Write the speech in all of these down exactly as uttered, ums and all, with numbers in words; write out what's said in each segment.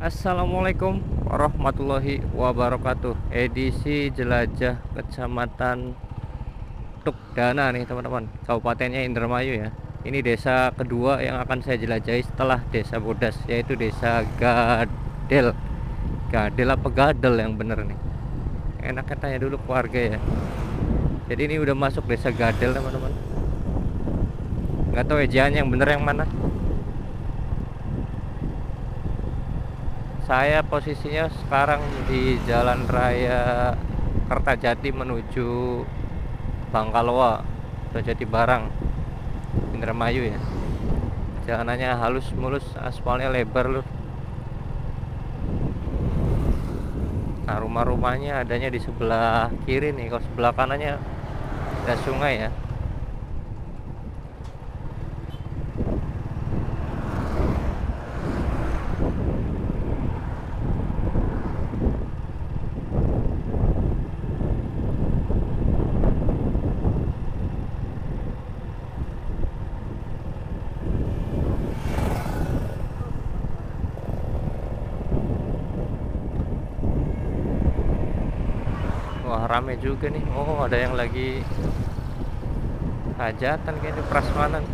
Assalamualaikum warahmatullahi wabarakatuh. Edisi jelajah Kecamatan Tukdana nih teman-teman. Kabupatennya Indramayu ya. Ini desa kedua yang akan saya jelajahi setelah Desa Bodas, yaitu Desa Gadel. Gadel apa Gadel yang bener nih? Enaknya tanya dulu keluarga ya. Jadi ini udah masuk Desa Gadel teman-teman. Nggak tahu ejaannya yang bener yang mana. Saya posisinya sekarang di Jalan Raya Kertajati menuju Bangkaloa atau Jati Barang, Indramayu ya. Jalanannya halus mulus, aspalnya lebar loh. Nah, rumah-rumahnya adanya di sebelah kiri nih. Kalau sebelah kanannya ada sungai ya. Wah, rame juga nih. Oh, ada yang lagi hajatan kayaknya, prasmanan.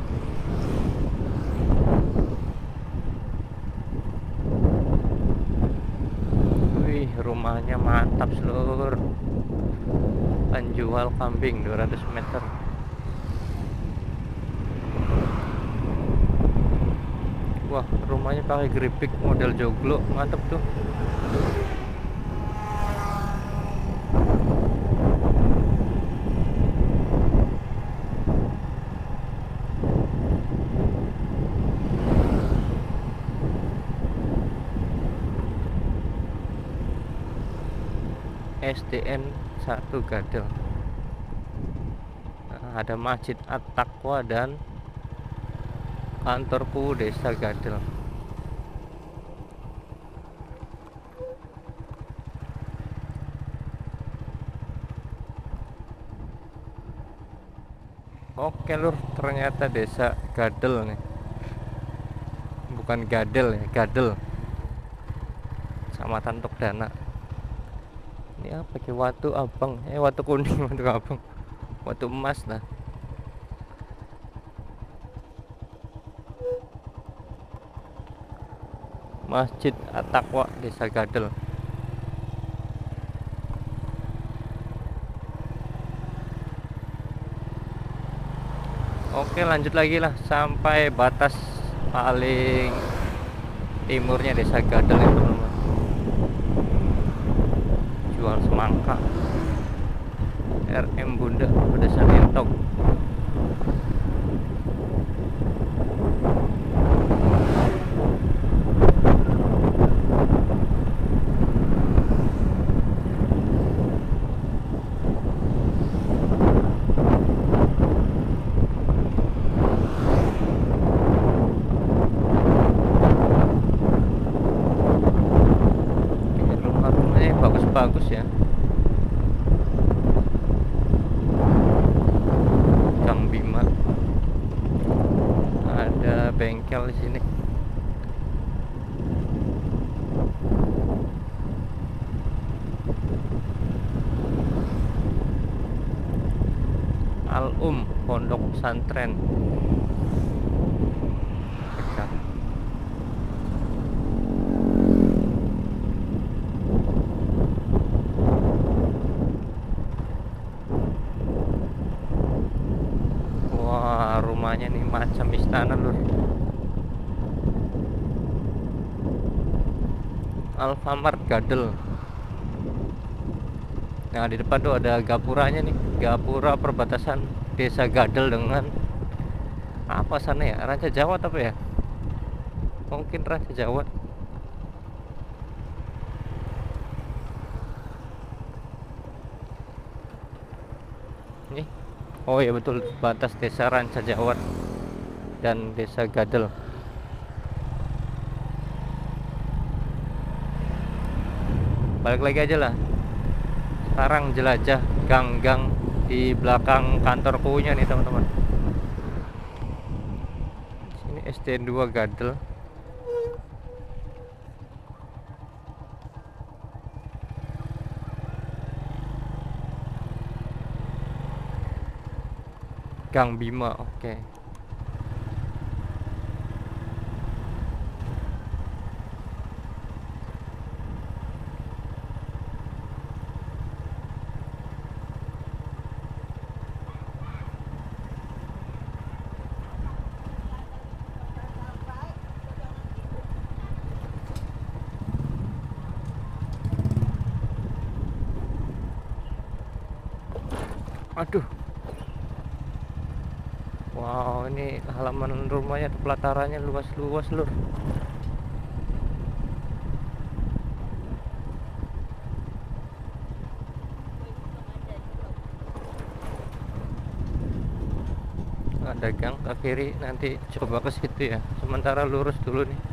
Wih, rumahnya mantap seluruh. Penjual kambing dua ratus meter. Wah, rumahnya pakai geripik model joglo, mantep tuh. S D N satu Gadel. Nah, ada Masjid At-Taqwa dan kantorku Desa Gadel. Oke lur, ternyata Desa Gadel nih. Bukan Gadel ya, Gadel. Kecamatan Tukdana. Ini apa ke watu abang? Eh watu kuning, watu abang. Watu emas lah. Masjid At-Taqwa Desa Gadel. Oke, lanjut lagi lah sampai batas paling timurnya Desa Gadel ya teman-teman. Jual semangka. R M Bunda Pedasan Entok. Rumah-rumahnya bagus-bagus ya. Kang Bima. Ada bengkel di sini. Al-Um Pondok Pesantren. Dekat. Wah, rumahnya nih macam istana lur. Alfamart Gadel. Nah, di depan tuh ada gapuranya nih, gapura perbatasan Desa Gadel dengan apa sana ya? Ranca Jawa tapi ya? Mungkin Ranca Jawa. Nih. Oh ya betul, batas Desa Ranca Jawa dan Desa Gadel. Balik lagi aja lah. Sekarang jelajah gang-gang di belakang kantor kuunya nih teman-teman. Sini S D N dua Gadel. Gang Bima, oke. Aduh. Wow, ini halaman rumahnya, pelatarannya luas-luas lur. Ada gang ke kiri, nanti coba ke situ ya. Sementara lurus dulu nih.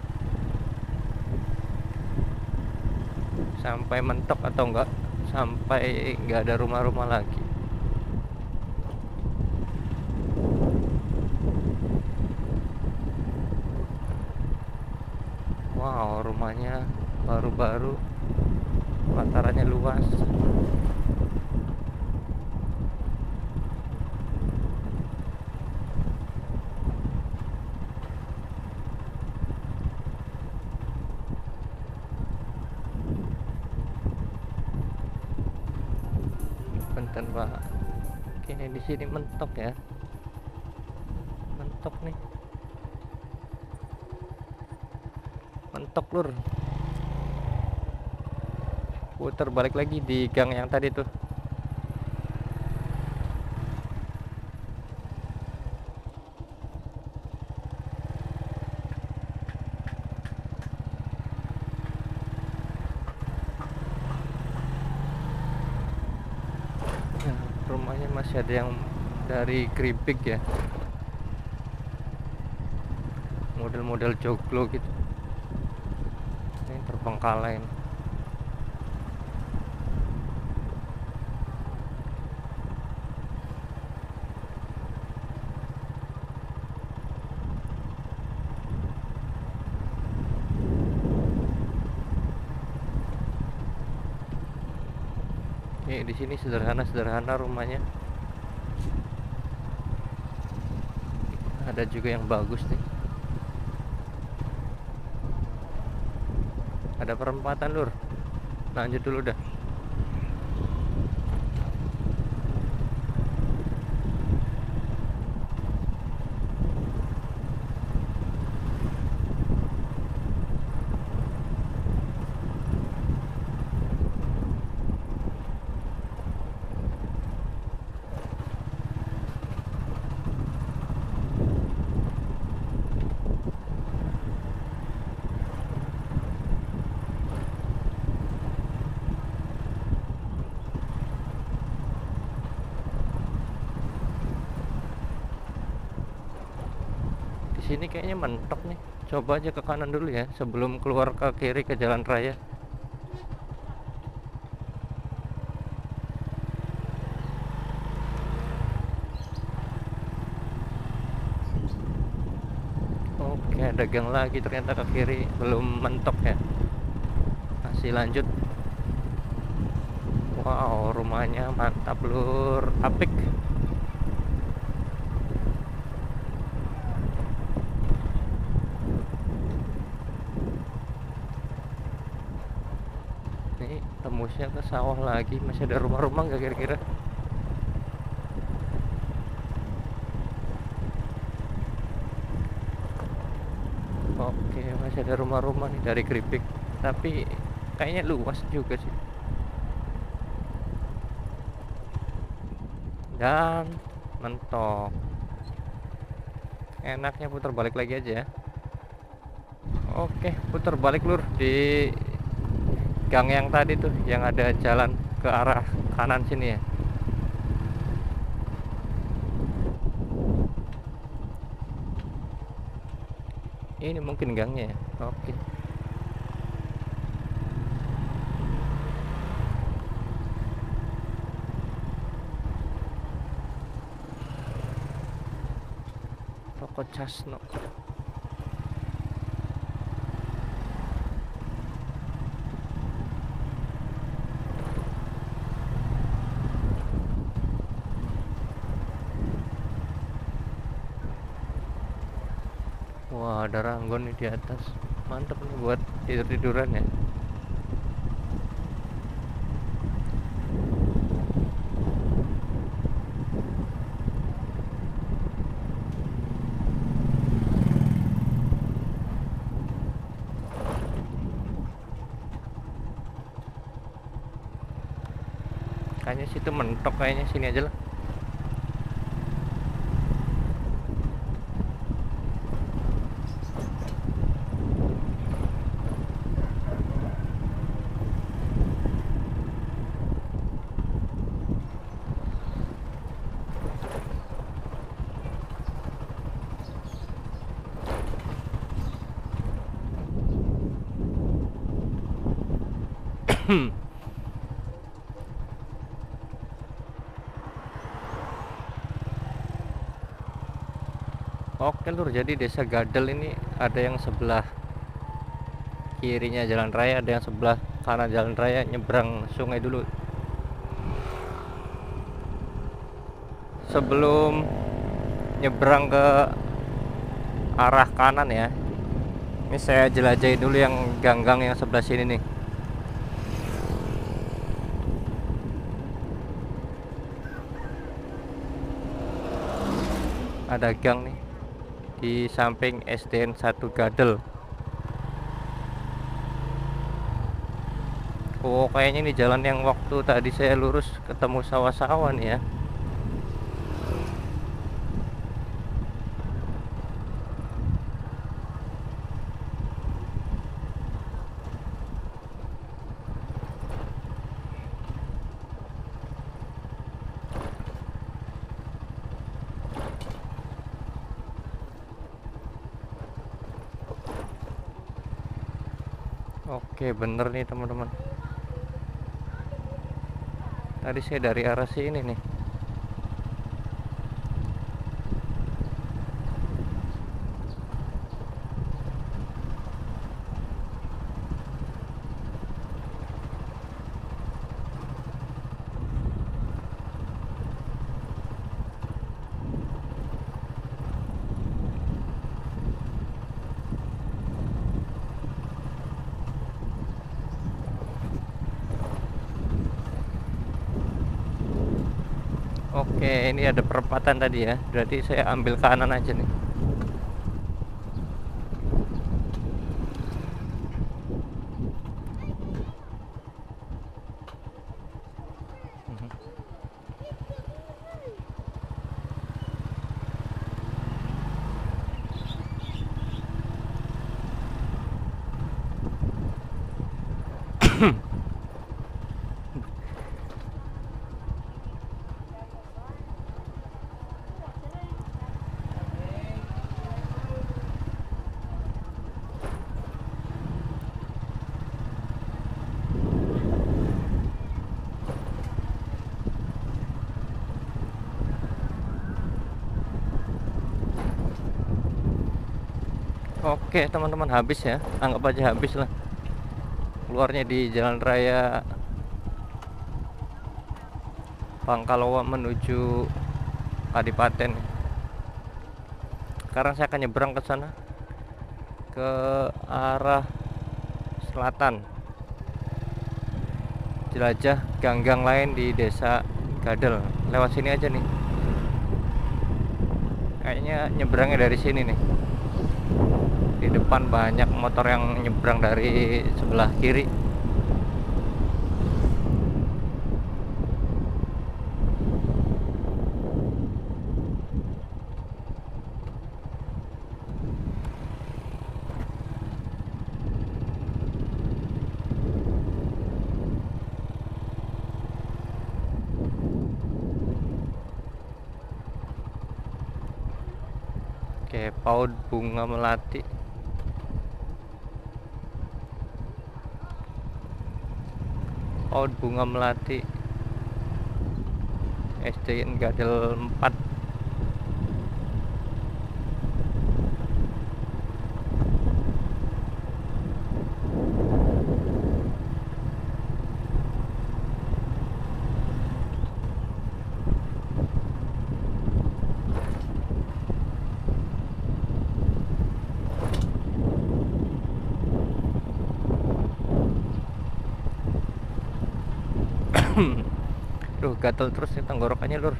Sampai mentok atau enggak, sampai enggak ada rumah-rumah lagi. Wow, rumahnya baru-baru, pelatarannya luas. Bentar Pak. Kini di sini mentok ya. Mentok nih. Mentok lur. Putar balik lagi di gang yang tadi tuh. Nah, rumahnya masih ada yang dari keripik ya. Model-model joglo gitu. Ini terbengkalai. Nih di sini sederhana-sederhana rumahnya. Ada juga yang bagus nih. Ada perempatan lur. Lanjut dulu dah. Sini kayaknya mentok nih. Coba aja ke kanan dulu ya sebelum keluar ke kiri ke jalan raya. Oke, ada gang lagi ternyata ke kiri, belum mentok ya. Masih lanjut. Wow, rumahnya mantap lur, apik. Tembusnya ke sawah lagi. Masih ada rumah-rumah nggak kira-kira? Oke, masih ada rumah-rumah nih dari keripik, tapi kayaknya luas juga sih. Dan mentok. Enaknya putar balik lagi aja ya. Oke, putar balik lur di gang yang tadi tuh, yang ada jalan ke arah kanan sini ya. Ini mungkin gangnya ya. Oke. Toko Casno. Wah, ada ranggon nih di atas. Mantap nih buat tidur-tiduran ya. Kayaknya situ mentok, kayaknya sini aja lah. Oke lur, jadi desa Gadel ini ada yang sebelah kirinya jalan raya, ada yang sebelah kanan jalan raya, nyebrang sungai dulu. Sebelum nyebrang ke arah kanan ya, ini saya jelajahi dulu yang ganggang yang sebelah sini nih. Ada gang nih di samping S D N satu Gadel. Oh, kayaknya ini jalan yang waktu tadi saya lurus ketemu sawah-sawah nih ya. Oke, bener nih teman-teman. Tadi saya dari arah sini nih. Oke, ini ada perempatan tadi ya. Berarti saya ambil kanan aja nih. Oke teman-teman, habis ya, anggap aja habis lah. Keluarnya di jalan raya Pangkalowa menuju Kadipaten. Sekarang saya akan nyebrang ke sana, ke arah selatan, jelajah ganggang lain di desa Gadel. Lewat sini aja nih, kayaknya nyebrangnya dari sini nih. Di depan banyak motor yang nyebrang dari sebelah kiri. Oke, PAUD Bunga Melati. PAUD Bunga Melati S D N Gadel empat. Duh, gatel terus nih tenggorokannya, Lur.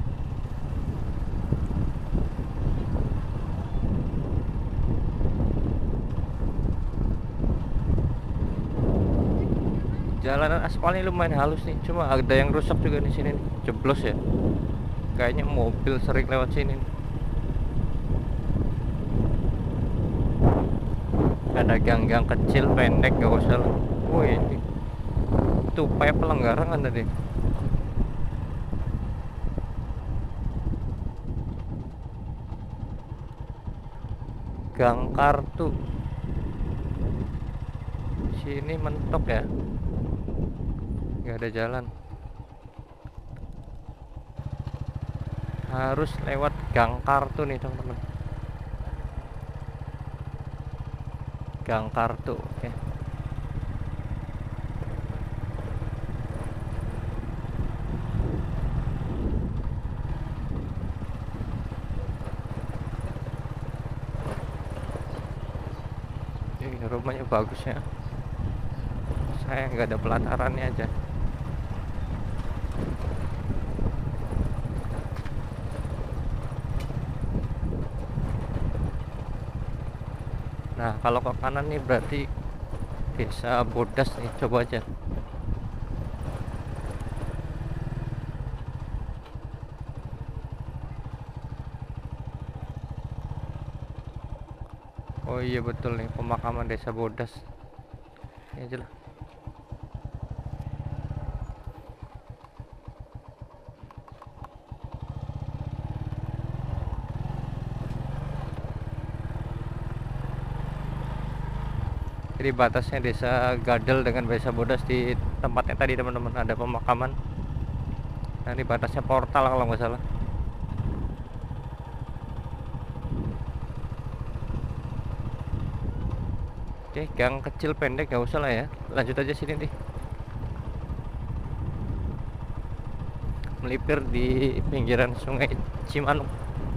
Jalanan aspalnya lumayan halus nih, cuma ada yang rusak juga di sini nih. Jeblos ya. Kayaknya mobil sering lewat sini nih. Ada gang-gang kecil pendek, gak usah lah. Wih, ini tuh upaya pelanggaran kan tadi. Gang Kartu. Sini mentok ya. Gak ada jalan. Harus lewat Gang Kartu nih, teman-teman. Gang Kartu, oke. Ini rumahnya bagus ya. Saya nggak ada pelatarannya aja. Nah, kalau ke kanan nih berarti Desa Bodas nih, coba aja. Oh iya betul nih, pemakaman Desa Bodas. Ini aja lah. Jadi batasnya Desa Gadel dengan Desa Bodas di tempatnya tadi, teman-teman, ada pemakaman. Nah, ini batasnya portal kalau nggak salah. Oke, gang kecil pendek nggak usah lah ya. Lanjut aja sini nih. Melipir di pinggiran Sungai Cimanuk.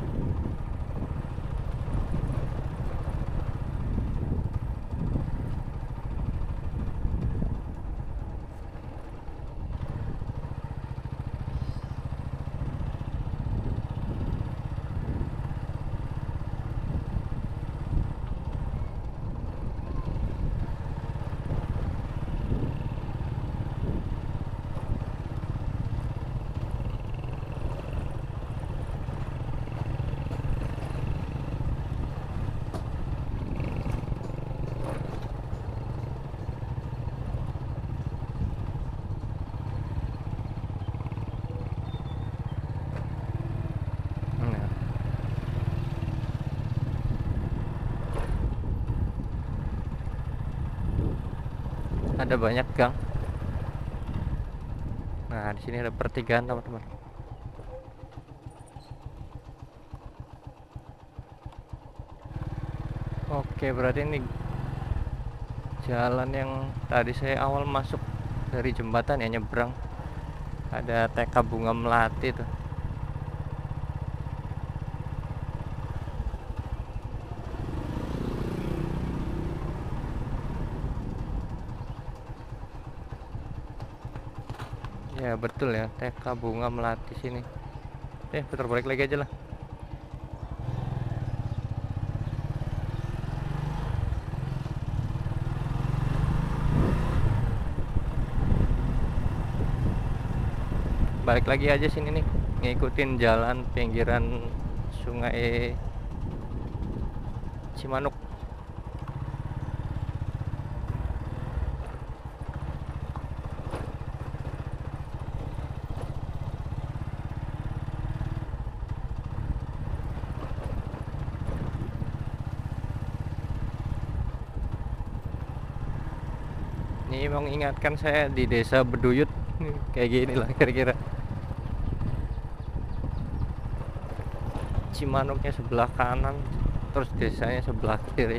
Nah, ada banyak gang. Nah, di sini ada pertigaan, teman-teman. Oke, berarti ini jalan yang tadi saya awal masuk dari jembatan ya, nyebrang. Ada T K Bunga Melati tuh. Ya betul ya, T K Bunga Melati sini. Eh, putar balik lagi aja lah. Balik lagi aja sini nih, ngikutin jalan pinggiran Sungai Cimanuk. Ini mengingatkan saya di Desa Beduyut. Kayak gini lah kira-kira. Cimanuknya sebelah kanan, terus desanya sebelah kiri.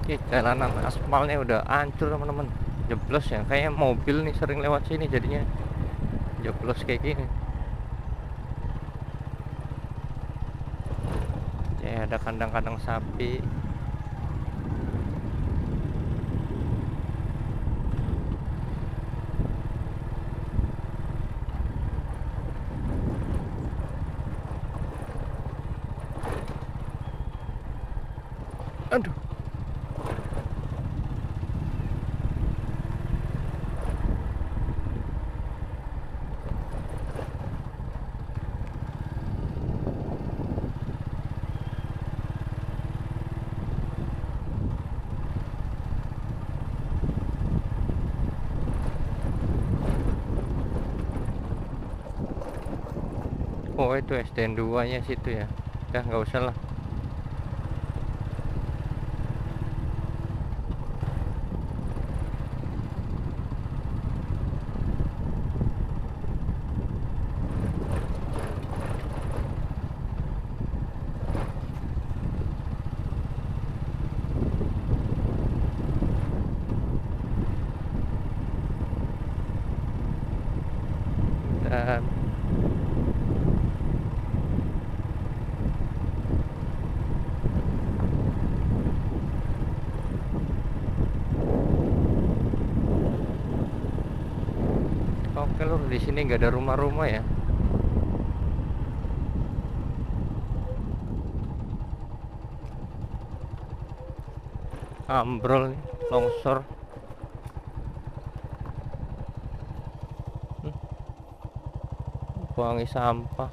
Oke, jalanan aspalnya udah hancur teman-teman, jeblos ya, kayaknya mobil nih sering lewat sini jadinya jeblos kayak gini. Ya ada kandang-kandang sapi. Aduh. Oh itu S D N dua nya situ ya. Udah nggak usah lah. Dan oke lur, di sini nggak ada rumah-rumah ya. Ambrol nih, longsor. Hmm, buangi sampah.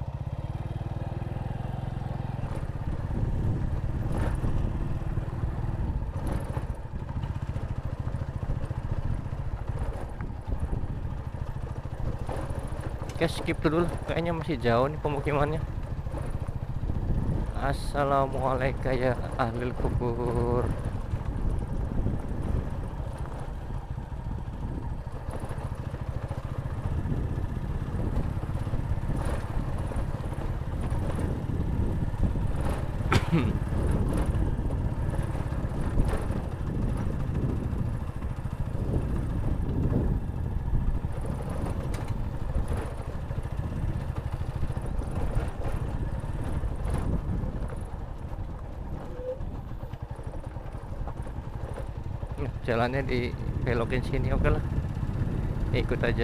Oke, skip dulu lah, kayaknya masih jauh nih pemukimannya. Assalamualaikum ya ahlil kubur. Nah, jalannya dibelokin sini, oke lah, ikut aja.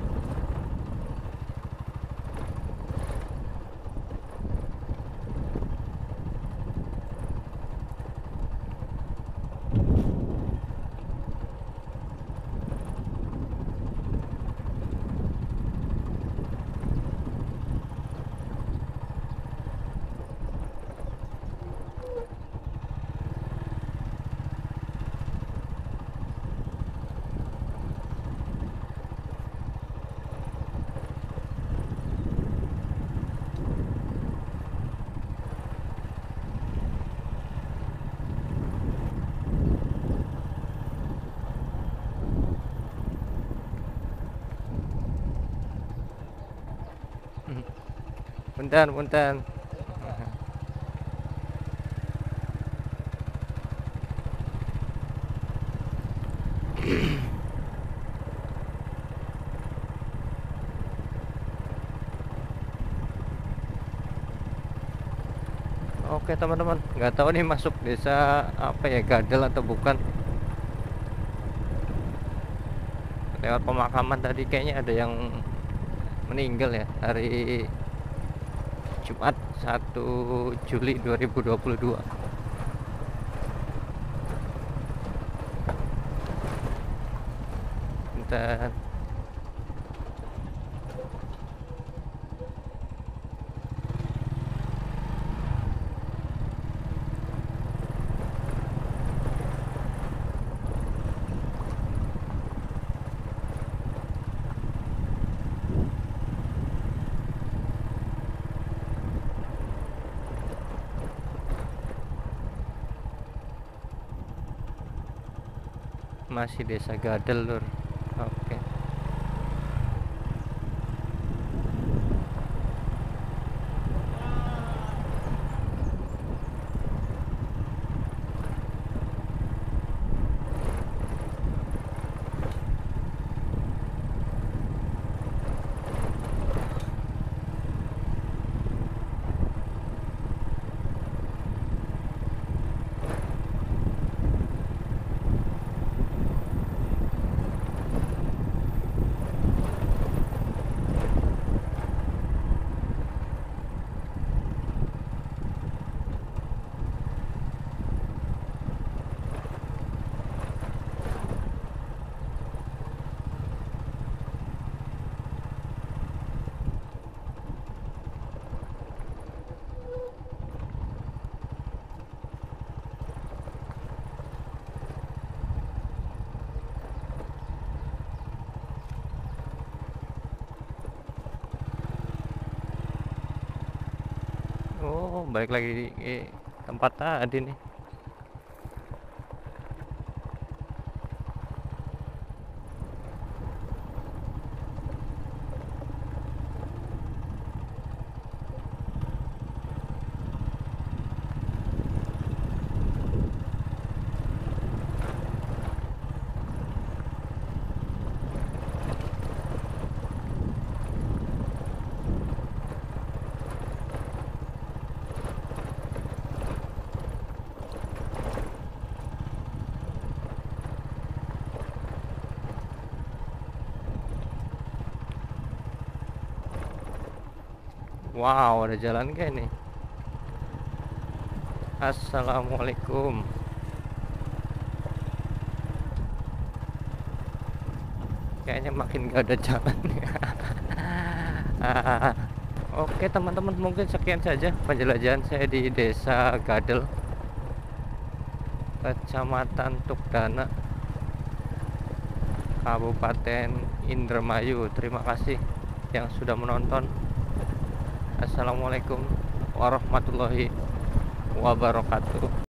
Punten, punten. Oke teman-teman, nggak tahu nih masuk desa apa ya, Gadel atau bukan. Lewat pemakaman tadi kayaknya ada yang meninggal ya, hari Jumat satu Juli dua ribu dua puluh dua. Bentar. Masih desa Gadel lur. Oke. Oh, balik lagi di di tempat tadi nih. Wow, ada jalan kayak nih. Assalamualaikum. Kayaknya makin gak ada jalan. Ah, Oke teman-teman, mungkin sekian saja penjelajahan saya di Desa Gadel, Kecamatan Tukdana, Kabupaten Indramayu. Terima kasih yang sudah menonton. Assalamualaikum warahmatullahi wabarakatuh.